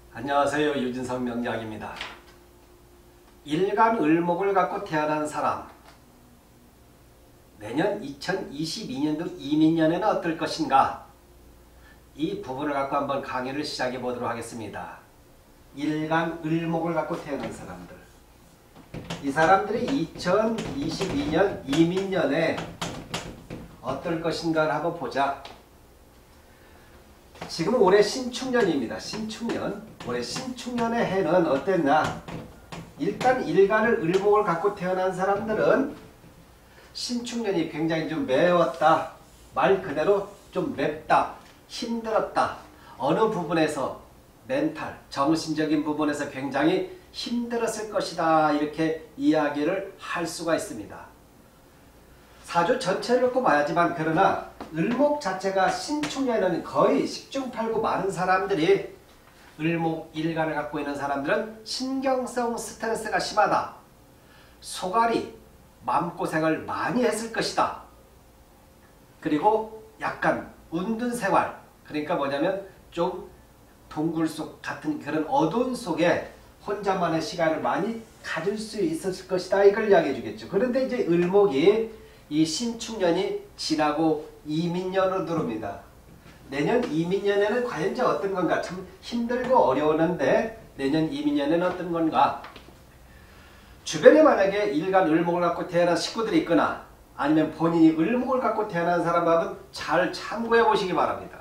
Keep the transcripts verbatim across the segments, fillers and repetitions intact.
안녕하세요. 유진석 명약입니다. 일간을목을 갖고 태어난 사람, 내년 이천이십이 년도 이민년에는 어떨 것인가? 이 부분을 갖고 한번 강의를 시작해 보도록 하겠습니다. 일간을목을 갖고 태어난 사람들, 이 사람들이 이천이십이 년 이민년에 어떨 것인가를 한번 보자. 지금 올해 신축년입니다. 신축년. 올해 신축년의 해는 어땠나? 일단 일간을 을목을 갖고 태어난 사람들은 신축년이 굉장히 좀 매웠다. 말 그대로 좀 맵다. 힘들었다. 어느 부분에서 멘탈, 정신적인 부분에서 굉장히 힘들었을 것이다. 이렇게 이야기를 할 수가 있습니다. 사주 전체를 놓고 봐야지만, 그러나 을목 자체가 신축년에는 거의 십중팔구 많은 사람들이 을목 일간을 갖고 있는 사람들은 신경성 스트레스가 심하다. 소갈이 마음고생을 많이 했을 것이다. 그리고 약간 운둔 생활, 그러니까 뭐냐면 좀 동굴 속 같은 그런 어두운 속에 혼자만의 시간을 많이 가질 수 있었을 것이다. 이걸 이야기해 주겠죠. 그런데 이제 을목이 이 신축년이 지나고 이민년으로 들어옵니다. 내년 이민년에는 과연 이제 어떤 건가? 참 힘들고 어려웠는데 내년 이민년에는 어떤 건가? 주변에 만약에 일간 을목을 갖고 태어난 식구들이 있거나 아니면 본인이 을목을 갖고 태어난 사람은 잘 참고해 보시기 바랍니다.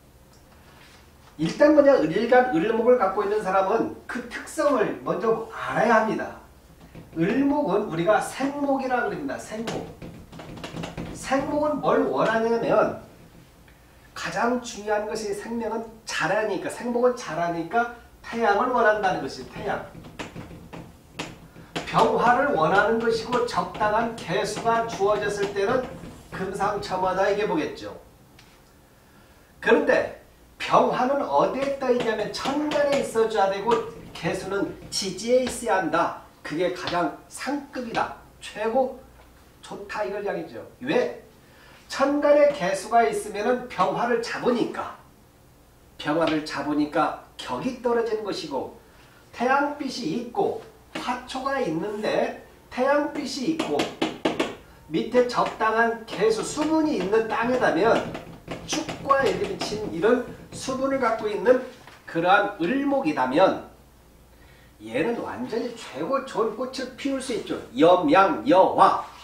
일단 뭐냐, 일간 을목을 갖고 있는 사람은 그 특성을 먼저 알아야 합니다. 을목은 우리가 생목이라고 그럽니다. 생목. 생목은 뭘 원하냐면 가장 중요한 것이 생명은 자라니까, 생목은 자라니까 태양을 원한다는 것이 태양. 병화를 원하는 것이고 적당한 개수가 주어졌을 때는 금상첨화다 이게 보겠죠. 그런데 병화는 어디에 떠 있냐면 천간에 있어줘야 되고 개수는 지지에 있어야 한다. 그게 가장 상급이다. 최고 좋다 이걸 이야기죠. 왜? 천간에 개수가 있으면 병화를 잡으니까 병화를 잡으니까 격이 떨어지는 것이고, 태양빛이 있고 화초가 있는데 태양빛이 있고 밑에 적당한 개수 수분이 있는 땅이라면 축과 예를 미친 이런 수분을 갖고 있는 그러한 을목이라면 얘는 완전히 최고 좋은 꽃을 피울 수 있죠. 염양여화.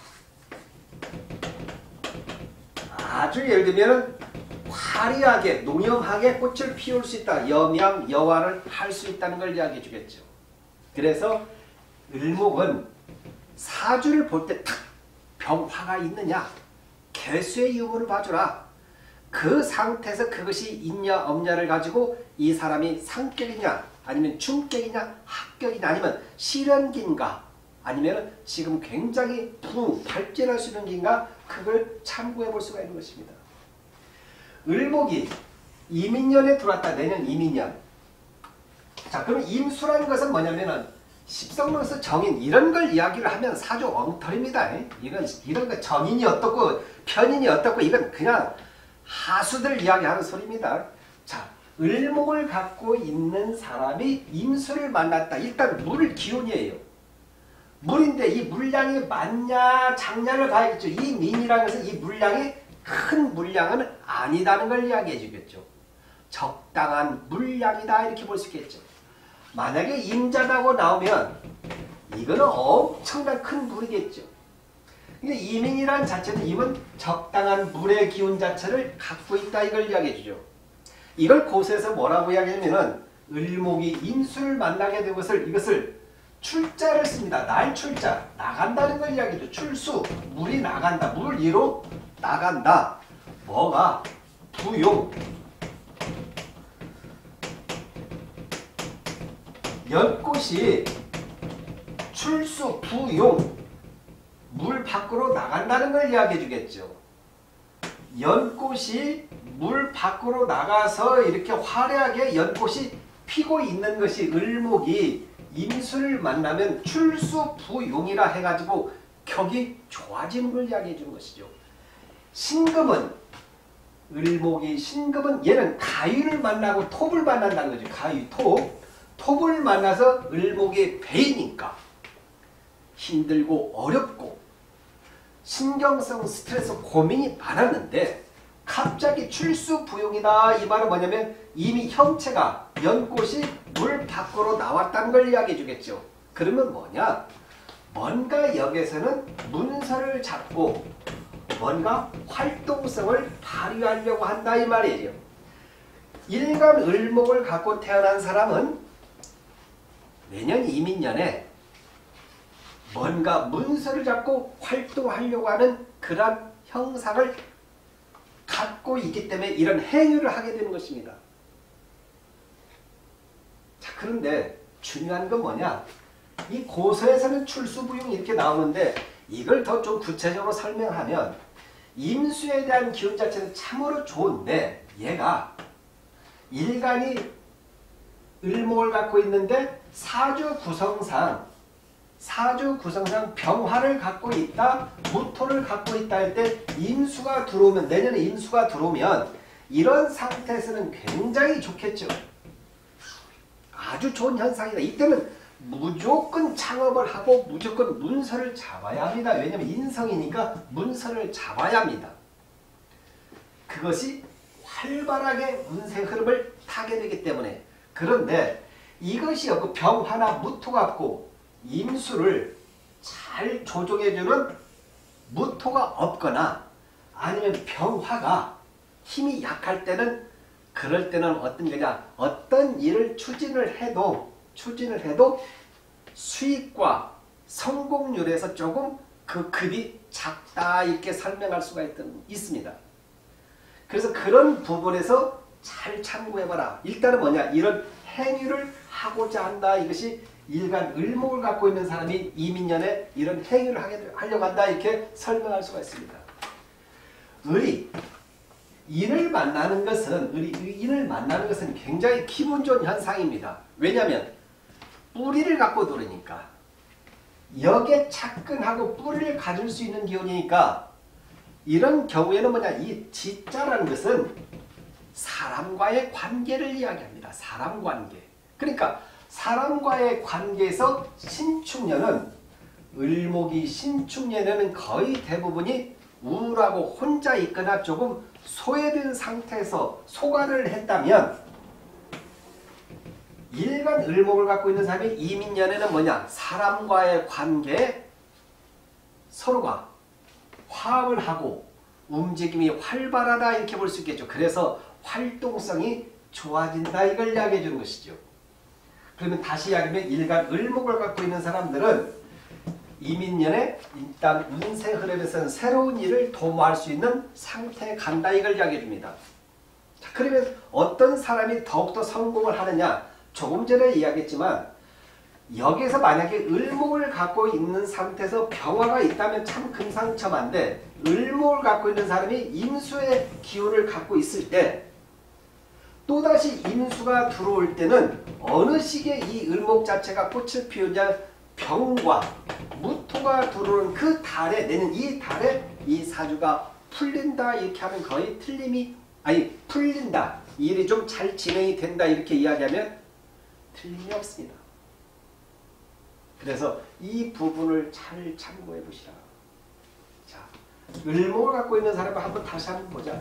아주 예를 들면 화려하게 농염하게 꽃을 피울 수 있다. 염양여화를 할 수 있다는 걸 이야기해 주겠죠. 그래서 을목은 사주를 볼 때 탁 병화가 있느냐, 개수의 유무를 봐주라. 그 상태에서 그것이 있냐 없냐를 가지고 이 사람이 상격이냐 아니면 중격이냐 합격이냐 아니면 실현기인가 아니면 지금 굉장히 부 발전할 수 있는 기인가, 그걸 참고해 볼 수가 있는 것입니다. 을목이 이민년에 들어왔다. 내년 이민년. 자, 그럼 임수라는 것은 뭐냐면은 십성명에서 정인 이런 걸 이야기를 하면 사주 엉터리입니다. 이건 이런 거 정인이 어떻고 편인이 어떻고 이건 그냥 하수들 이야기하는 소리입니다. 자, 을목을 갖고 있는 사람이 임수를 만났다. 일단 물 기운이에요. 물인데 이 물량이 많냐 작냐를 봐야겠죠. 이 민이라는 것은 이 물량이 큰 물량은 아니다는 걸 이야기해 주겠죠. 적당한 물량이다 이렇게 볼 수 있겠죠. 만약에 임자라고 나오면 이거는 엄청난 큰 물이겠죠. 근데 이민이라는 자체는 임은 적당한 물의 기운 자체를 갖고 있다 이걸 이야기해 주죠. 이걸 고세에서 뭐라고 이야기하냐면은 을목이 임수를 만나게 된 것을 이것을 출자를 씁니다. 날 출자, 나간다는 걸 이야기죠. 출수, 물이 나간다. 물 위로 나간다. 뭐가? 부용. 연꽃이 출수, 부용, 물 밖으로 나간다는 걸 이야기해 주겠죠. 연꽃이 물 밖으로 나가서 이렇게 화려하게 연꽃이 피고 있는 것이 을목이 임수를 만나면 출수부용이라 해가지고 격이 좋아지는 걸 이야기해 주는 것이죠. 신금은 을목이 신금은 얘는 가위를 만나고 톱을 만난다는 거죠. 가위, 톱. 톱을 만나서 을목의 배이니까 힘들고 어렵고 신경성 스트레스 고민이 많았는데 갑자기 출수부용이다. 이 말은 뭐냐면 이미 형체가 연꽃이 물 밖으로 나왔다는 걸 이야기해 주겠죠. 그러면 뭐냐? 뭔가 여기서는 문서를 잡고 뭔가 활동성을 발휘하려고 한다 이 말이에요. 일간 을목을 갖고 태어난 사람은 내년 이민년에 뭔가 문서를 잡고 활동하려고 하는 그런 형상을 갖고 있기 때문에 이런 행위를 하게 되는 것입니다. 자, 그런데 중요한 건 뭐냐? 이 고서에서는 출수부용이 이렇게 나오는데 이걸 더 좀 구체적으로 설명하면 임수에 대한 기운 자체는 참으로 좋은데 얘가 일간이 을목을 갖고 있는데 사주 구성상 사주 구성상 병화를 갖고 있다, 무토를 갖고 있다 할 때 임수가 들어오면 내년에 임수가 들어오면 이런 상태에서는 굉장히 좋겠죠. 아주 좋은 현상이다. 이때는 무조건 창업을 하고 무조건 문서를 잡아야 합니다. 왜냐하면 인성이니까 문서를 잡아야 합니다. 그것이 활발하게 운세 흐름을 타게 되기 때문에. 그런데 이것이 그 병화나 무토 갖고 임수를 잘 조종해주는 무토가 없거나 아니면 병화가 힘이 약할 때는 그럴 때는 어떤 거냐, 어떤 일을 추진을 해도 추진을 해도 수익과 성공률에서 조금 그 급이 작다 이렇게 설명할 수가 있던, 있습니다. 그래서 그런 부분에서 잘 참고해봐라. 일단은 뭐냐, 이런 행위를 하고자 한다. 이것이 일간 을목을 갖고 있는 사람이 이민년에 이런 행위를 하게, 하려고 한다 이렇게 설명할 수가 있습니다. 을이 인을 만나는 것은 을이 인을 만나는 것은 굉장히 기분 좋은 현상입니다. 왜냐하면 뿌리를 갖고 들으니까 역에 착근하고 뿌리를 가질 수 있는 기운이니까 이런 경우에는 뭐냐, 이 지자라는 것은 사람과의 관계를 이야기합니다. 사람 관계. 그러니까 사람과의 관계에서 신축년은 을목이 신축년에는 거의 대부분이 우울하고 혼자 있거나 조금 소외된 상태에서 소가를 했다면 일간 을목을 갖고 있는 사람이 이민년에는 뭐냐, 사람과의 관계에 서로가 화합을 하고 움직임이 활발하다 이렇게 볼 수 있겠죠. 그래서 활동성이 좋아진다 이걸 이야기해 주는 것이죠. 그러면 다시 이야기하면 일간 을목을 갖고 있는 사람들은 이민년에 일단 운세 흐름에서는 새로운 일을 도모할 수 있는 상태에 간다 이걸 이야기해 줍니다. 자, 그러면 어떤 사람이 더욱더 성공을 하느냐, 조금 전에 이야기했지만 여기에서 만약에 을목을 갖고 있는 상태에서 병화가 있다면 참 금상첨화인데 을목을 갖고 있는 사람이 임수의 기운을 갖고 있을 때 또다시 임수가 들어올 때는 어느 시기에 이 을목 자체가 꽃을 피우냐, 병과 무토가 들어오는 그 달에, 내년 이 달에 이 사주가 풀린다 이렇게 하면 거의 틀림이, 아니 풀린다, 일이 좀 잘 진행이 된다 이렇게 이야기하면 틀림이 없습니다. 그래서 이 부분을 잘 참고해 보시라. 자, 을목을 갖고 있는 사람을 한번 다시 한번 보자.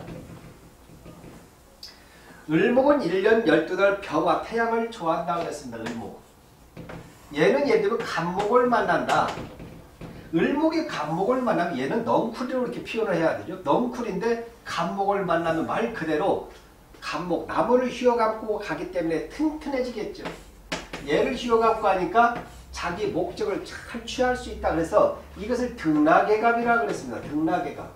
을목은 일 년 열두 달 병화 태양을 좋아한다고 했습니다. 을목. 얘는 예를 들면 간목을 만난다. 을목이 간목을 만나면 얘는 넝쿨이라고 이렇게 표현을 해야 되죠. 넝쿨인데 간목을 만나면 말 그대로 간목, 나무를 휘어감고 가기 때문에 튼튼해지겠죠. 얘를 휘어감고 하니까 자기 목적을 잘 취할 수 있다. 그래서 이것을 등락애감이라고 그랬습니다. 등락애감.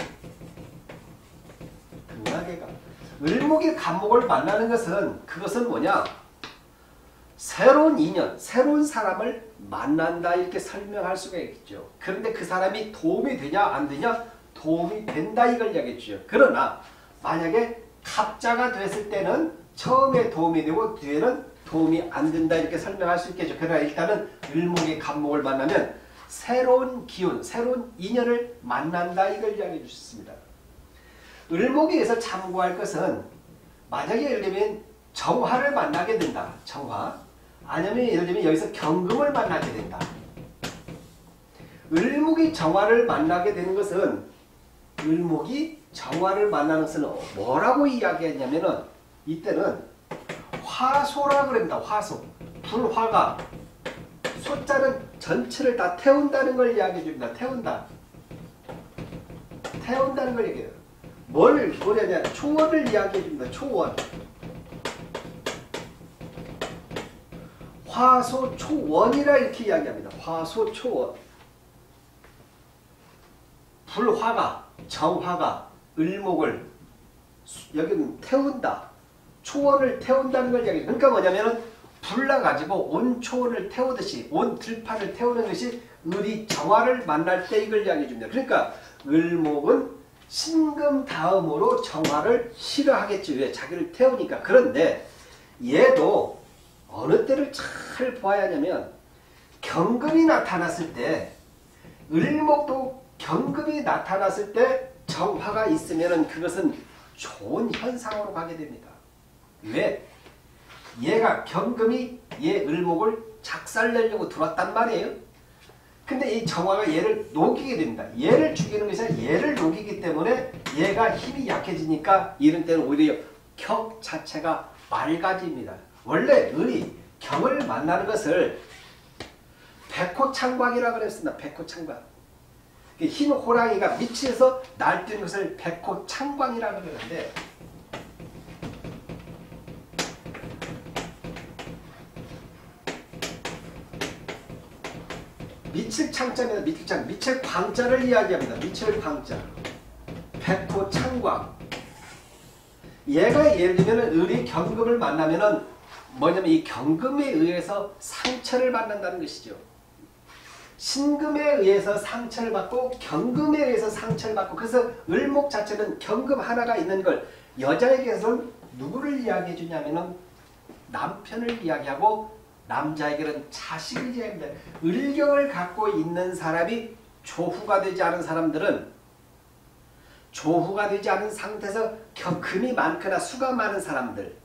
등락애감. 을목이 간목을 만나는 것은 그것은 뭐냐? 새로운 인연, 새로운 사람을 만난다 이렇게 설명할 수가 있겠죠. 그런데 그 사람이 도움이 되냐 안 되냐? 도움이 된다 이걸 이야기했죠. 그러나 만약에 갑자가 됐을 때는 처음에 도움이 되고 뒤에는 도움이 안 된다 이렇게 설명할 수 있겠죠. 그러나 일단은 을목이 간목을 만나면 새로운 기운, 새로운 인연을 만난다 이걸 이야기해 주셨습니다. 을목에서 참고할 것은 만약에 예를 들면 정화를 만나게 된다. 정화. 아니면 예를 들면 여기서 경금을 만나게 된다. 을목이 정화를 만나게 되는 것은 을목이 정화를 만나는 것은 뭐라고 이야기했냐면은 이때는 화소라고 그럽니다. 화소. 불화가 소자는 전체를 다 태운다는 걸 이야기해 줍니다. 태운다. 태운다는 걸 얘기해요. 뭘 뭐냐면 초원을 이야기해 줍니다. 초원. 화소 초원이라 이렇게 이야기합니다. 화소 초원. 불화가 정화가 을목을 여기는 태운다. 초원을 태운다는 걸 이야기해요. 그러니까 뭐냐면은 불나가지고 온 초원을 태우듯이 온 들판을 태우는 것이 을이 정화를 만날 때 이걸 이야기해 줍니다. 그러니까 을목은 신금 다음으로 정화를 싫어하겠지. 왜? 자기를 태우니까. 그런데 얘도 어느 때를 잘 보아야 하냐면 경금이 나타났을 때 을목도 경금이 나타났을 때 정화가 있으면 그것은 좋은 현상으로 가게 됩니다. 왜? 얘가 경금이 얘 을목을 작살내려고 들어왔단 말이에요. 근데 이 정화가 얘를 녹이게 됩니다. 얘를 죽이는 것이 아니라 얘를 녹이기 때문에 얘가 힘이 약해지니까 이런 때는 오히려 격 자체가 맑아집니다. 원래 을이 경을 만나는 것을 백호창광이라고 그랬습니다. 백호창광. 흰 호랑이가 밑에서 날뛰는 것을 백호창광이라고 그러는데 밑을 창자입니다. 밑을 창. 밑을 광자를 이야기합니다. 밑을 광자. 백호창광. 얘가 예를 들면 을이 경금을 만나면은 뭐냐면 이 경금에 의해서 상처를 받는다는 것이죠. 신금에 의해서 상처를 받고 경금에 의해서 상처를 받고 그래서 을목 자체는 경금 하나가 있는 걸 여자에게서는 누구를 이야기해 주냐면은 남편을 이야기하고 남자에게는 자식을 이야기합니다. 을경을 갖고 있는 사람이 조후가 되지 않은 사람들은 조후가 되지 않은 상태에서 금이 많거나 수가 많은 사람들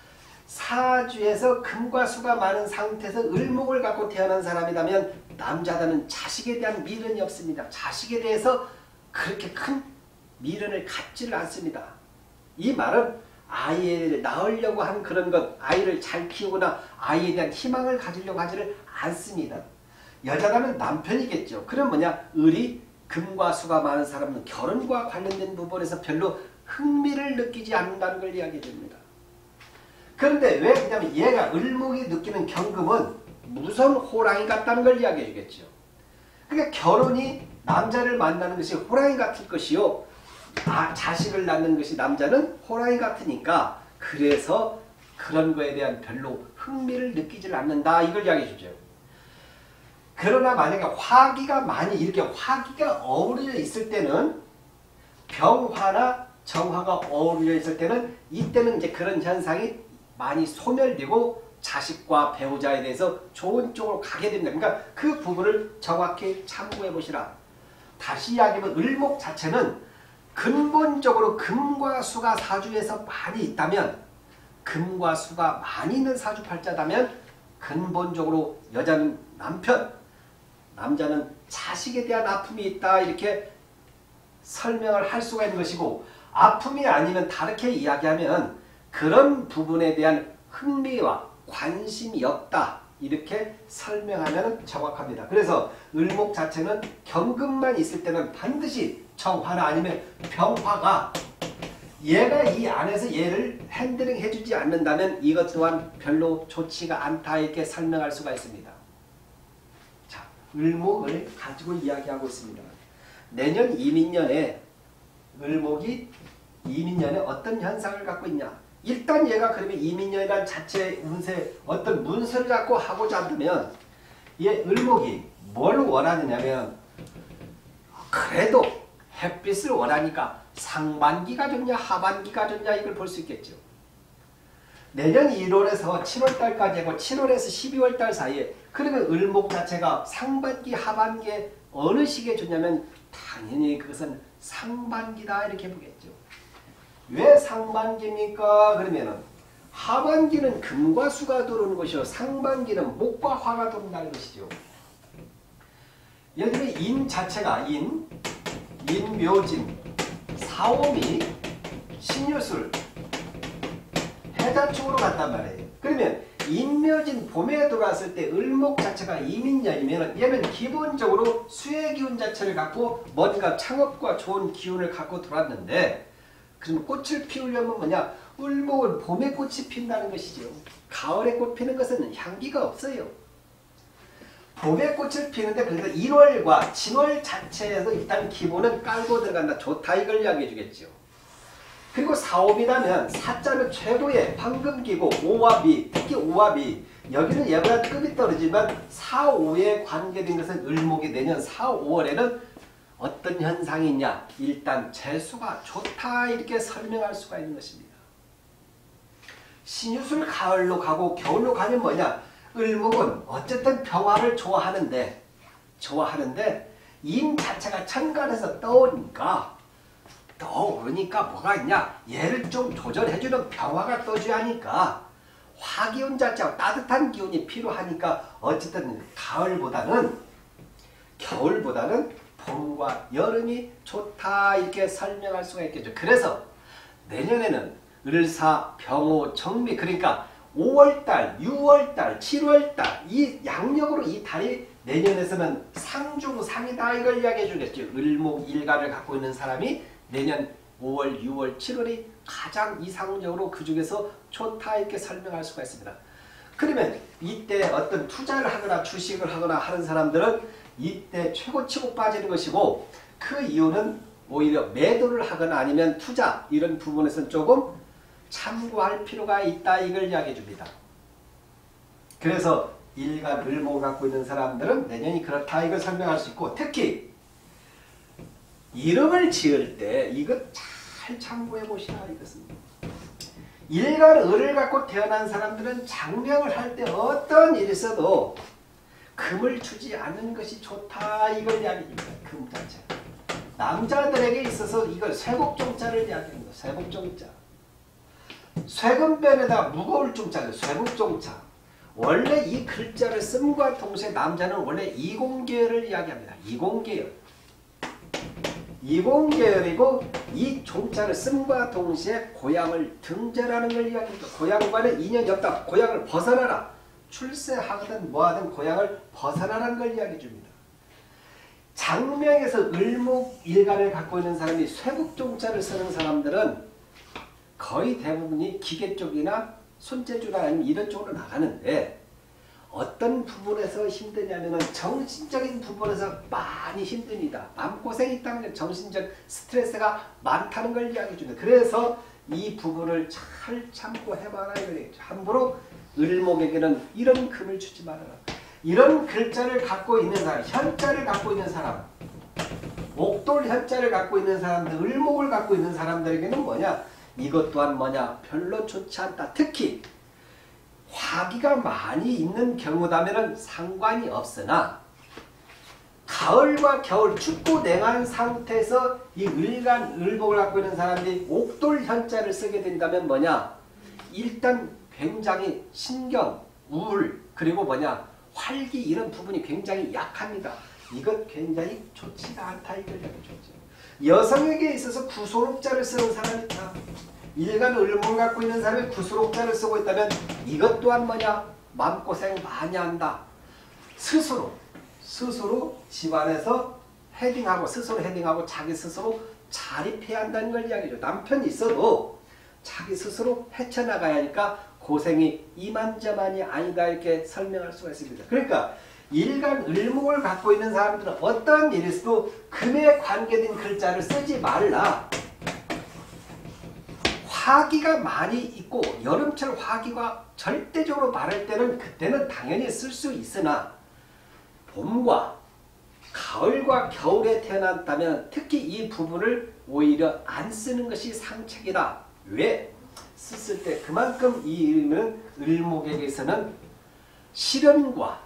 사주에서 금과 수가 많은 상태에서 을목을 갖고 태어난 사람이라면 남자들은 자식에 대한 미련이 없습니다. 자식에 대해서 그렇게 큰 미련을 갖지를 않습니다. 이 말은 아이를 낳으려고 하는 그런 것, 아이를 잘 키우거나 아이에 대한 희망을 가지려고 하지를 않습니다. 여자라면 남편이겠죠. 그럼 뭐냐? 을이 금과 수가 많은 사람은 결혼과 관련된 부분에서 별로 흥미를 느끼지 않는다는 걸 이야기해 줍니다. 그런데 왜 그러냐면 얘가 을목이 느끼는 경금은 무서운 호랑이 같다는 걸 이야기해 주겠죠. 그러니까 결혼이 남자를 만나는 것이 호랑이 같을 것이요. 아, 자식을 낳는 것이 남자는 호랑이 같으니까 그래서 그런 거에 대한 별로 흥미를 느끼질 않는다. 이걸 이야기해 주죠. 그러나 만약에 화기가 많이 이렇게 화기가 어우러져 있을 때는 병화나 정화가 어우러져 있을 때는 이때는 이제 그런 현상이 많이 소멸되고 자식과 배우자에 대해서 좋은 쪽으로 가게 됩니다. 그러니까 그 부분을 정확히 참고해 보시라. 다시 이야기하면 을목 자체는 근본적으로 금과 수가 사주에서 많이 있다면 금과 수가 많이 있는 사주팔자다면 근본적으로 여자는 남편, 남자는 자식에 대한 아픔이 있다 이렇게 설명을 할 수가 있는 것이고 아픔이 아니면 다르게 이야기하면 그런 부분에 대한 흥미와 관심이 없다 이렇게 설명하면 정확합니다. 그래서 을목 자체는 경금만 있을 때는 반드시 정화나 아니면 병화가 얘가 이 안에서 얘를 핸들링 해주지 않는다면 이것 또한 별로 좋지가 않다 이렇게 설명할 수가 있습니다. 자, 을목을 가지고 이야기하고 있습니다. 내년 이민년에 을목이 이민년에 어떤 현상을 갖고 있냐. 일단 얘가 그러면 이민년이란 자체의 운세 어떤 문서를 갖고 하고자 한다면 얘 을목이 뭘 원하느냐면 그래도 햇빛을 원하니까 상반기가 좋냐 하반기가 좋냐 이걸 볼 수 있겠죠. 내년 일월에서 칠월달까지 하고 칠월에서 십이월달 사이에 그러면 을목 자체가 상반기 하반기에 어느 시기에 좋냐면 당연히 그것은 상반기다 이렇게 보겠죠. 왜 상반기입니까? 그러면은 하반기는 금과 수가 들어오는 것이요 상반기는 목과 화가 들어온다는 것이죠. 예를 들면 인 자체가 인, 인묘진, 사오미, 신유술, 해자 쪽으로 간단 말이에요. 그러면 인묘진 봄에 들어왔을 때 을목 자체가 이민년이면 얘는 기본적으로 수의 기운 자체를 갖고 뭔가 창업과 좋은 기운을 갖고 들어왔는데 그러면 꽃을 피우려면 뭐냐? 을목은 봄에 꽃이 핀다는 것이죠. 가을에 꽃 피는 것은 향기가 없어요. 봄에 꽃을 피는데 그래서 일월과 진월 자체에서 일단 기본은 깔고 들어간다. 좋다 이걸 이야기해 주겠죠. 그리고 사오미라면 사자는 최고의 황금기고 오와 미, 특히 오와 미 여기는 얘보다 급이 떨어지지만 사, 오에 관계된 것은 을목이 내년 사, 오월에는 어떤 현상이 있냐? 일단 재수가 좋다 이렇게 설명할 수가 있는 것입니다. 신유술 가을로 가고 겨울로 가면 뭐냐? 을목은 어쨌든 평화를 좋아하는데 좋아하는데 인 자체가 천간에서 떠오니까 떠오르니까 뭐가 있냐? 얘를 좀 조절해주는 평화가 떠줘야 하니까 화기운 자체와 따뜻한 기운이 필요하니까 어쨌든 가을보다는 겨울보다는 봄과 여름이 좋다 이렇게 설명할 수가 있겠죠. 그래서 내년에는 을사, 병호, 정미 그러니까 오월달, 유월달, 칠월달 이 양력으로 이 달이 내년에서는 상중상이다 이걸 이야기해 주겠죠. 을목 일간을 갖고 있는 사람이 내년 오월, 유월, 칠월이 가장 이상적으로 그 중에서 좋다 이렇게 설명할 수가 있습니다. 그러면 이때 어떤 투자를 하거나 주식을 하거나 하는 사람들은 이때 최고치고 빠지는 것이고 그 이유는 오히려 매도를 하거나 아니면 투자 이런 부분에서는 조금 참고할 필요가 있다 이걸 이야기해 줍니다. 그래서 일간 을목을 갖고 있는 사람들은 내년이 그렇다 이걸 설명할 수 있고 특히 이름을 지을 때 이것 잘 참고해 보시라 이것은. 일간 을을 갖고 태어난 사람들은 장명을 할 때 어떤 일이 있어도 금을 주지 않는 것이 좋다 이걸 이야기합니다. 금 자체. 남자들에게 있어서 이걸 쇠곡종자를 이야기합니다. 쇠곡종자. 쇠금변에다 무거울 종자를 쇠곡종자. 원래 이 글자를 씀과 동시에 남자는 원래 이공계열을 이야기합니다. 이공계열. 이공계열이고 이 종자를 씀과 동시에 고향을 등재라는 걸 이야기합니다. 고향과는 인연이 없다. 고향을 벗어나라. 출세하든 뭐하든 고향을 벗어나라는 걸 이야기해 줍니다. 장명에서 을목일간을 갖고 있는 사람이 쇠국종자를 쓰는 사람들은 거의 대부분이 기계 쪽이나 손재주나 아니면 이런 쪽으로 나가는데 어떤 부분에서 힘드냐면 정신적인 부분에서 많이 힘듭니다. 마음고생이 있다는 게 정신적 스트레스가 많다는 걸 이야기해 줍니다. 그래서 이 부분을 잘 참고해봐라. 함부로 을목에게는 이런 금을 주지 말아라. 이런 글자를 갖고 있는 사람, 현자를 갖고 있는 사람, 옥돌 현자를 갖고 있는 사람들, 을목을 갖고 있는 사람들에게는 뭐냐? 이것 또한 뭐냐? 별로 좋지 않다. 특히 화기가 많이 있는 경우라면 상관이 없으나 가을과 겨울 춥고 냉한 상태에서 이 을간, 을목을 갖고 있는 사람들이 옥돌 현자를 쓰게 된다면 뭐냐? 일단 굉장히 신경, 우울, 그리고 뭐냐? 활기 이런 부분이 굉장히 약합니다. 이것 굉장히 좋지가 않다. 이걸 좋죠. 여성에게 있어서 구소록자를 쓰는 사람이 있다. 일간 을목을 갖고 있는 사람이 구소록자를 쓰고 있다면 이것 또한 뭐냐? 마음고생 많이 한다. 스스로 스스로 집안에서 헤딩하고 스스로 헤딩하고 자기 스스로 자립해야 한다는 걸 이야기죠. 남편이 있어도 자기 스스로 헤쳐나가야 하니까 고생이 이만저만이 아니다 이렇게 설명할 수가 있습니다. 그러니까 일간 을목을 갖고 있는 사람들은 어떤 일이 있어도 금에 관계된 글자를 쓰지 말라. 화기가 많이 있고 여름철 화기가 절대적으로 많을 때는 그때는 당연히 쓸 수 있으나 봄과 가을과 겨울에 태어났다면 특히 이 부분을 오히려 안 쓰는 것이 상책이다. 왜? 썼을 때 그만큼 이 이름은 을목에게서는 시련과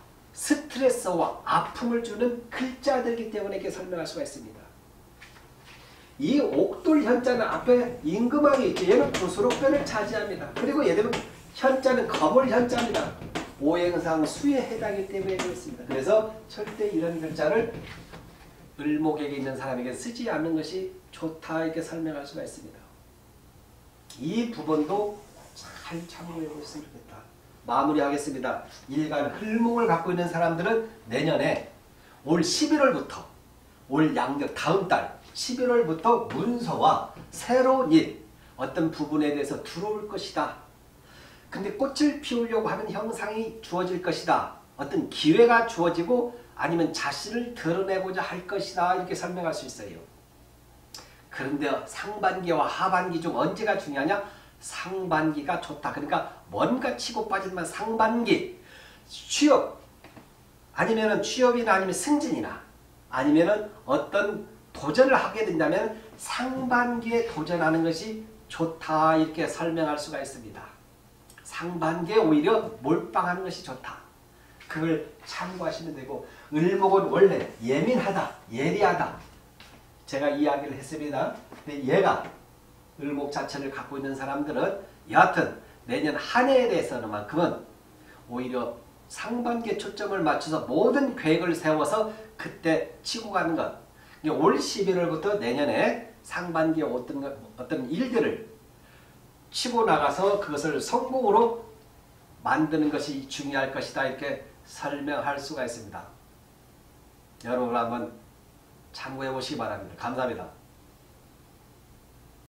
스트레스와 아픔을 주는 글자들이기 때문에 이렇게 설명할 수가 있습니다. 이 옥돌 현자는 앞에 임금왕이 있죠. 얘는 부수록변을 차지합니다. 그리고 얘들은 현자는 거물 현자입니다. 오행상 수에 해당이기 때문에 그렇습니다. 그래서 절대 이런 글자를 을목에게 있는 사람에게 쓰지 않는 것이 좋다 이렇게 설명할 수가 있습니다. 이 부분도 잘 참고해 보셨으면 좋겠다. 마무리하겠습니다. 일간 을목을 갖고 있는 사람들은 내년에 올 십일월부터 올 양력 다음 달 십일월부터 문서와 새로운 일 어떤 부분에 대해서 들어올 것이다. 근데 꽃을 피우려고 하는 형상이 주어질 것이다. 어떤 기회가 주어지고 아니면 자신을 드러내고자 할 것이다. 이렇게 설명할 수 있어요. 그런데 상반기와 하반기 중 언제가 중요하냐? 상반기가 좋다. 그러니까 뭔가 치고 빠지지만 상반기 취업 아니면 취업이나 아니면 승진이나 아니면 어떤 도전을 하게 된다면 상반기에 도전하는 것이 좋다. 이렇게 설명할 수가 있습니다. 상반기에 오히려 몰빵하는 것이 좋다. 그걸 참고하시면 되고 을목은 원래 예민하다, 예리하다. 제가 이야기를 했습니다. 근데 얘가 을목 자체를 갖고 있는 사람들은 여하튼 내년 한 해에 대해서는만큼은 오히려 상반기에 초점을 맞춰서 모든 계획을 세워서 그때 치고 가는 것. 올 십일월부터 내년에 상반기에 어떤, 어떤 일들을 치고 나가서 그것을 성공으로 만드는 것이 중요할 것이다. 이렇게 설명할 수가 있습니다. 여러분 한번 참고해 보시기 바랍니다. 감사합니다.